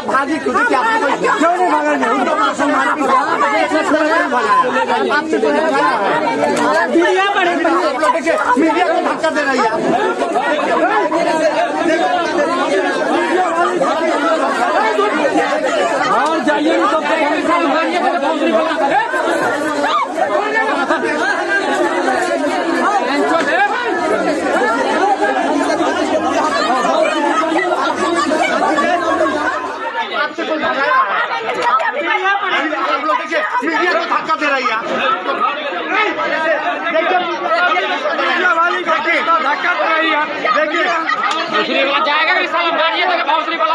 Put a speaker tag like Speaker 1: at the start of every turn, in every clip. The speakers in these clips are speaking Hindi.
Speaker 1: आप भागी क्यों नहीं भागेंगे? मीडिया को धक्का दे रही है। और जाइए मीडिया को धक्का दे रही है। धक्का दे रही है। देखिए भोसरी वाला जाएगा कि सब मारिए तो भोसरी वाला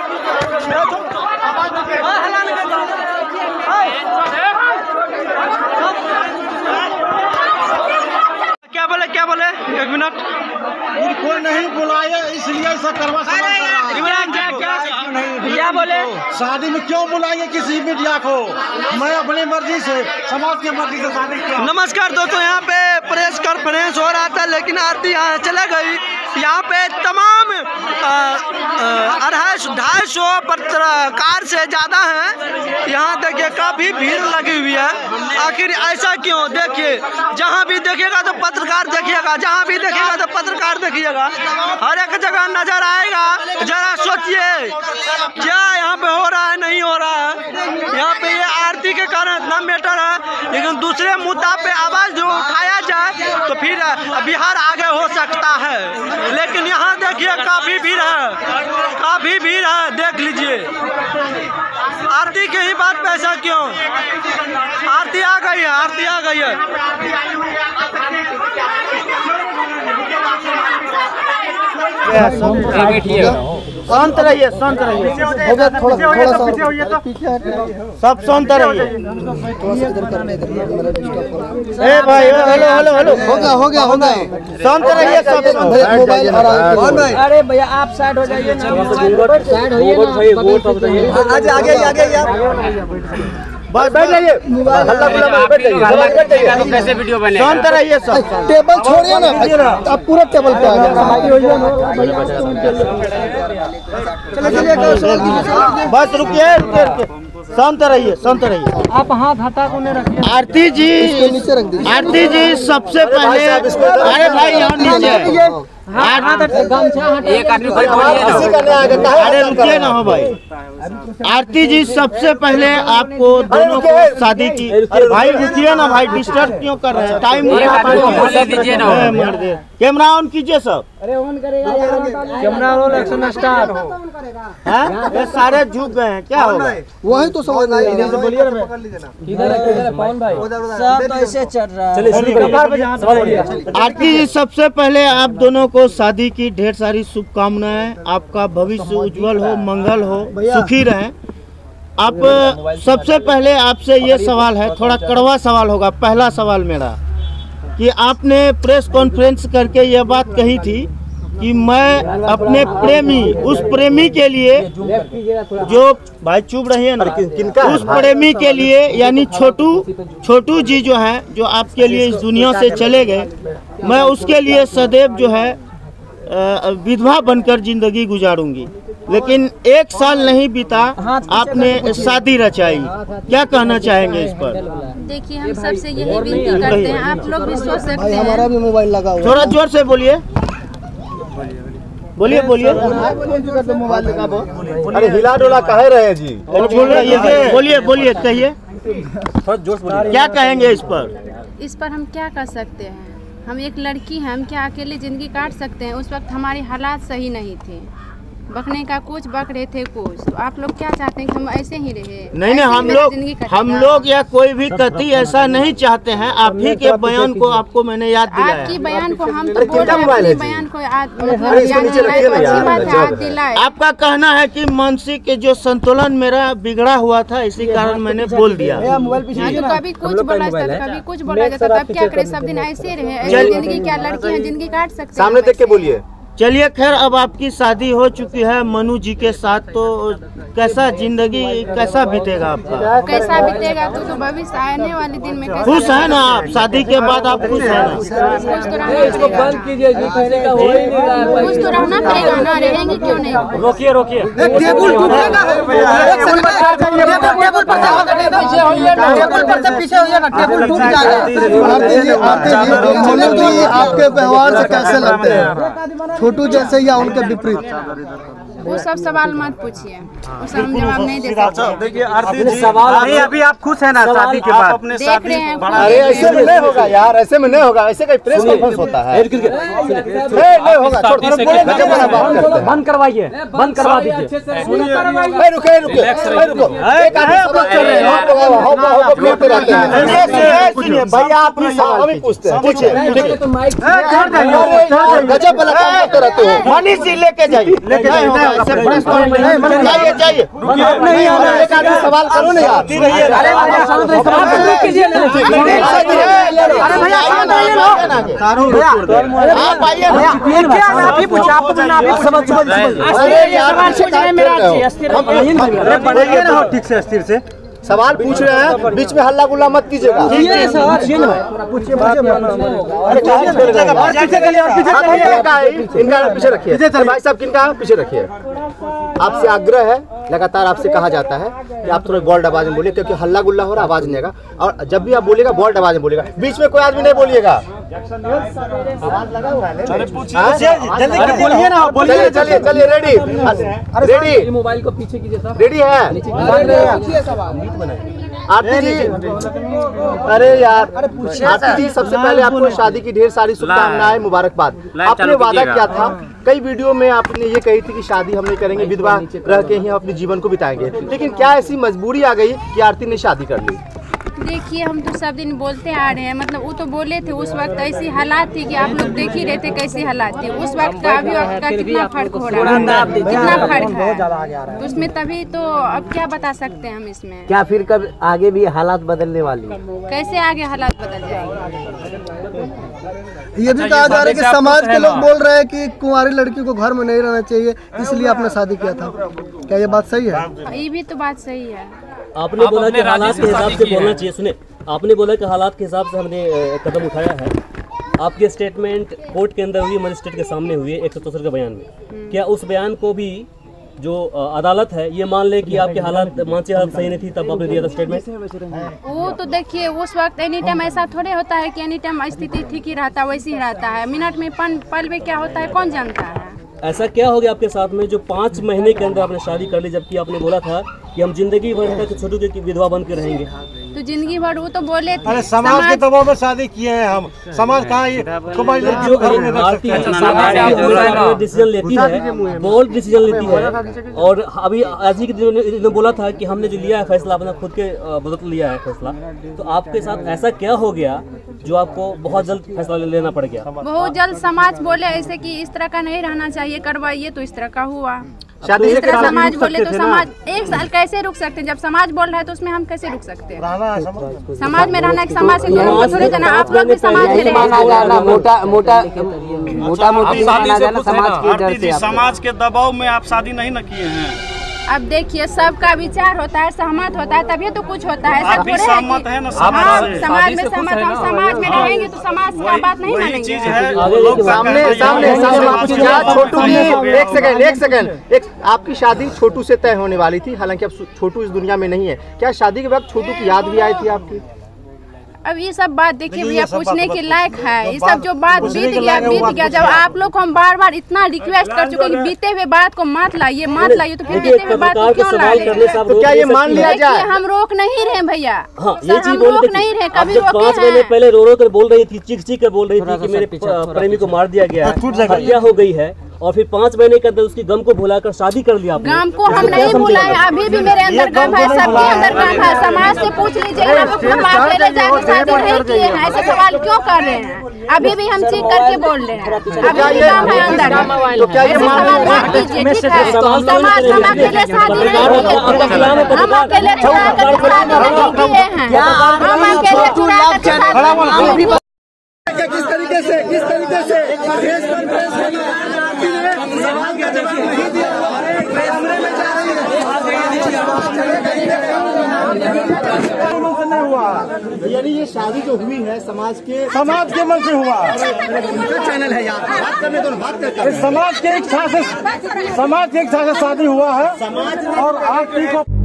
Speaker 1: क्या बोले 1 मिनट कोई नहीं बुलाए इसलिए ऐसा करवा क्या बोले शादी में क्यों बुलाएंगे किसी मीडिया को? मैं अपनी मर्जी से समाज की मर्जी से शादी किया। नमस्कार दोस्तों, यहाँ पे प्रेस कॉन्फ्रेंस हो रहा था लेकिन आरती यहाँ चला गई। यहाँ पे तमाम 250 पत्रकार से ज्यादा हैं। यहाँ देखिए काफी भीड़ लगी हुई है। आखिर ऐसा क्यों? देखिए जहाँ भी देखिएगा तो पत्रकार देखिएगा, जहाँ भी देखिएगा तो पत्रकार देखिएगा, हर एक जगह नजर आएगा। जरा सोचिए क्या यहाँ पे हो रहा है, नहीं हो रहा है। यहाँ पे ये आरती के कारण इतना मैटर है, लेकिन दूसरे मुद्दा पे आवाज जो उठाया जाए तो फिर बिहार आगे हो सकता है। लेकिन यहाँ देखिए काफी भीड़ है, काफी भीड़ है। देख लीजिए आरती के ही बात पे ऐसा क्यों? आरती आ गई है, आरती आ गई है। शांत रहिए, शांत रहिए, सब शांत रहिए। ए भाई हेलो हेलो हेलो, हो गया शांत रहिए सब। अरे भैया आप साइड हो जाइए ना, साइड होइए ना, आगे बैठ जाइए, कैसे वीडियो बने? शांत रहिए सब, टेबल छोड़िए ना, अब पूरा टेबल पे आ गया। बस रुकिए, शांत रहिए, शांत रहिए। आप हाथ हटा को नहीं रखिए। आरती जी नीचे रख दीजिए। आरती जी सबसे पहले, अरे भाई यहाँ नीचे एक आदमी, अरे रुकिए ना हो भाई। आरती जी सबसे पहले आपको दोनों को शादी की, भाई रुकिए ना भाई, डिस्टर्ब क्यों कर रहे हैं? टाइम दीजिए ना, मार दे। कैमरा ऑन कीजिए सब। अरे ऑन करेगा, कैमरा रोल, एक्शन स्टार्ट। ये सारे झुक गए हैं, क्या होगा? वही तो समझ नहीं। इधर से बोलिए ना, इधर पवन भाई सब तो ऐसे चल रहा है। आरती जी सबसे पहले आप दोनों को शादी की ढेर सारी शुभकामनाएं। आपका भविष्य उज्जवल हो, मंगल हो, सुखी रहें। आप सबसे पहले आपसे ये सवाल है, थोड़ा कड़वा सवाल होगा। पहला सवाल मेरा कि आपने प्रेस कॉन्फ्रेंस करके ये बात कही थी कि मैं अपने प्रेमी, उस प्रेमी के लिए जो, भाई चुप रहिए ना, उस प्रेमी के लिए यानी छोटू जी जो है, जो आपके लिए इस दुनिया से चले गए, मैं उसके लिए सदैव जो है विधवा बनकर जिंदगी गुजारूंगी। लेकिन 1 साल नहीं बीता, आपने शादी रचाई। क्या कहना चाहेंगे इस पर?
Speaker 2: देखिए हम सबसे यही विनती करते हैं, आप लोग भी सोच सकते हैं।
Speaker 1: हमारा भी मोबाइल लगा हुआ, थोड़ा जोर से बोलिए, बोलिए मोबाइल लगा। अरे हिला डोला कहे रहे जी, बोलिए कहिए, क्या कहेंगे इस पर?
Speaker 2: इस पर हम क्या कर सकते हैं? हम एक लड़की हैं, हम क्या अकेले जिंदगी काट सकते हैं? उस वक्त हमारे हालात सही नहीं थे, बकने का कुछ बक रहे थे कुछ। तो आप लोग क्या चाहते हैं कि हम ऐसे ही रहे? नहीं,
Speaker 1: हम लोग या कोई भी कति ऐसा नहीं चाहते हैं। आप ही के बयान को आपको मैंने याद दिलाया।
Speaker 2: आपकी बयान को हम तो बोल रहे हैं, अपनी बयान को अच्छी बात है, याद दिलाए।
Speaker 1: आपका कहना है कि मानसिक जो संतुलन मेरा बिगड़ा हुआ था, इसी कारण मैंने बोल दिया।
Speaker 2: तो कभी कुछ बोला जाता, कभी कुछ बोला जाता, तब क्या करे? सब दिन ऐसे रहे, ऐसी जिंदगी क्या? लड़की है, जिंदगी काट सकते हैं।
Speaker 3: सामने देख के बोलिए।
Speaker 1: चलिए खैर, अब आपकी शादी हो चुकी है मनु जी के साथ, तो कैसा जिंदगी कैसा बीतेगा आपका?
Speaker 2: कैसा बीतेगा तो भविष्य आने वाले दिन में कैसा
Speaker 1: खुश है ना आप? शादी के बाद आप खुश है ना?
Speaker 2: कुछ तो रहना पड़ेगा ना, रहेंगे क्यों नहीं?
Speaker 3: रोकिए रोकिए,
Speaker 4: आपके व्यवहार से कैसे लगते हैं, छोटू जैसे या उनके विपरीत?
Speaker 2: वो सब सवाल मत पूछिए, उस हम जवाब नहीं दे सकते।
Speaker 3: देखिए आरती जी, सवाल नहीं, अभी आप खुश है ना शादी के बाद? अपने
Speaker 2: देख रहे हैं,
Speaker 4: अरे ऐसे में नहीं होगा यार, ऐसे में नहीं होगा, ऐसे कहीं प्रेस कॉन्फ्रेंस होता है, नहीं होगा।
Speaker 3: बंद करवाइए, बंद करवा दीजिए।
Speaker 4: रुके रुको, एक भैया आप अभी पूछते हैं, पूछिए। गजब वाला काम करते रहते हो,
Speaker 1: मनीष जी लेके जाइए,
Speaker 4: जाइए। एक आदमी सवाल करो ना यार।
Speaker 1: आप आइए,
Speaker 3: ठीक से स्थिर से
Speaker 4: सवाल पूछ रहे हैं, बीच में हल्ला गुल्ला मत कीजिएगा। इनका पीछे रखिए भाई साहब, किनका पीछे रखिए। आपसे आग्रह है, लगातार आपसे कहा जाता है कि आप थोड़ा बोल्ड आवाज में बोलिए, क्योंकि हल्ला गुल्ला हो रहा, आवाज नहीं आएगा। और जब भी आप बोलिएगा बोल्ड आवाज में बोलिएगा, बीच में कोई आदमी नहीं बोलिएगा।
Speaker 3: बोलिए ना, बोलिए।
Speaker 4: चलिए रेडी,
Speaker 3: मोबाइल को पीछे कीजिए,
Speaker 4: रेडी है आरती जी? अरे यार आरती जी, सबसे पहले आपको शादी की ढेर सारी शुभकामनाएं, मुबारकबाद। आपने वादा किया था, कई वीडियो में आपने ये कही थी कि शादी हम नहीं करेंगे, विधवा रह के ही हम अपने जीवन को बिताएंगे, लेकिन क्या ऐसी मजबूरी आ गई कि आरती ने शादी कर ली?
Speaker 2: देखिए, हम तो सब दिन बोलते आ रहे हैं, मतलब वो तो बोले थे उस वक्त ऐसी हालात थी कि आप लोग देख ही रहे थे कैसी हालात थी उस वक्त का, अभी वक्त का कितना फर्क हो रहा है, कितना फर्क है, तो उसमें तभी तो अब क्या बता सकते हैं हम इसमें।
Speaker 5: क्या फिर कब आगे भी हालात बदलने वाली?
Speaker 2: कैसे आगे हालात बदल जाएंगे?
Speaker 4: ये भी कहा जा रहा है कि समाज के लोग बोल रहे हैं कि कुंवारी लड़की को घर में नहीं रहना चाहिए, इसलिए आपने शादी किया था, क्या ये बात सही है?
Speaker 2: ये भी तो बात सही है।
Speaker 6: आपने बोला कि हालात के हिसाब से बोलना चाहिए। सुने, आपने बोला कि हालात के हिसाब से हमने कदम उठाया है। आपके स्टेटमेंट कोर्ट के अंदर हुई, मजिस्ट्रेट के सामने हुई 174 के बयान में। क्या उस बयान को भी जो अदालत है ये मान ले कि आपके हालात, मानसिक हालत सही नहीं थी, तब आपने दिया था स्टेटमेंट?
Speaker 2: वो तो देखिए, उस वक्त एनी टाइम ऐसा थोड़े होता है कि एनी टाइम स्थिति ठीक ही रहता है, वैसे ही रहता है। मिनट में पल में क्या होता है कौन जानता है।
Speaker 6: ऐसा क्या हो गया आपके साथ में जो 5 महीने के अंदर आपने शादी कर ली, जबकि आपने बोला था कि हम जिंदगी भर तक छोटू की विधवा बन के रहेंगे?
Speaker 2: तो जिंदगी भर वो तो बोले थे।
Speaker 3: अरे समाज के दबाव में शादी किए हैं हम, समाज कहाँ
Speaker 6: डिसीजन लेती है, बोल्ड डिसीजन लेती है। और अभी आज ही के दिन इन्होंने बोला था कि हमने जो लिया है फैसला, अपना खुद के बदौलत लिया है फैसला, तो आपके साथ ऐसा क्या हो गया जो आपको बहुत जल्द फैसला लेना पड़ गया?
Speaker 2: बहुत जल्द समाज बोले ऐसे कि इस तरह का नहीं रहना चाहिए, करवाइए, तो इस तरह का हुआ।
Speaker 4: शादी
Speaker 2: इस तरह समाज बोले तो समाज एक साल कैसे रुक सकते हैं? जब समाज बोल रहा है तो उसमें हम कैसे रुक सकते हैं? समाज में रहना, समाज से थोड़े जाना, आप लोग भी समाज में रहना,
Speaker 5: मोटा समाज के डर से।
Speaker 3: समाज के दबाव में आप शादी नहीं न किए हैं।
Speaker 2: अब देखिए, सबका विचार होता है, सहमत होता है, तभी तो कुछ होता है। ऐसा थोड़े
Speaker 3: सहमत है ना,
Speaker 2: समाज में सहमत, हम समाज में रहेंगे तो समाज का बात नहीं मानेंगे।
Speaker 4: सामने छोटू की एक सेकंड आपकी शादी छोटू से तय होने वाली थी, हालांकि अब छोटू इस दुनिया में नहीं है। क्या शादी के वक्त छोटू की याद भी आई थी आपकी?
Speaker 2: अब ये सब बात देखिए भैया, पूछने के लायक है। ये सब जो बात बीत गया। जब आप लोग को हम बार बार इतना रिक्वेस्ट कर चुके कि बीते हुए बात को मत लाइए, तो फिर बीते हुए बात को क्यों ला रहे?
Speaker 4: तो क्या ये मान लिया जाए?
Speaker 2: हम रोक नहीं रहे भैया,
Speaker 6: ये चीज
Speaker 2: हम रोक नहीं रहे, कभी रोके
Speaker 6: 5 महीने पहले रो कर बोल रही थी, चीख कर बोल रही थी कि मेरे प्रेमी को मार दिया गया है, हत्या हो गई है, और फिर 5 महीने के अंदर उसकी गम को भुलाकर शादी कर लिया।
Speaker 2: गम को हम नहीं भुलाए, अभी भी मेरे अंदर गम है, सबके अंदर गम है। समाज से पूछ लीजिए, शादी नहीं किए हैं, ऐसे सवाल क्यों कर रहे हैं? अभी भी हम चीख करके बोल रहे हैं, अभी भी गम है अंदर। ऐसे सवाल मत कीजिए, ठीक है? समाज हम अकेले शादी नहीं किए, हम अकेले चुरा करके शादी नहीं किए हैं, हम अकेले चुरा करके शादी।
Speaker 4: किस तरीके से यानी ये शादी जो हुई है समाज के
Speaker 1: मन से हुआ।
Speaker 4: चैनल है यार, बात करने दो, बात करते
Speaker 1: समाज के इच्छा से शादी हुआ है।
Speaker 4: समाज
Speaker 1: और आरती को